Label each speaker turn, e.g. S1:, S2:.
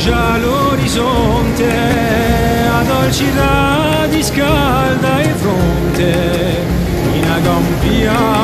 S1: mangia l'orizzonte, a dolci radi scalda il fronte, in agompia